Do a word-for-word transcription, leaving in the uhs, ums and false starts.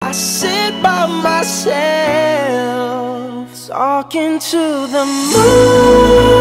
I sit by myself, talking to the moon.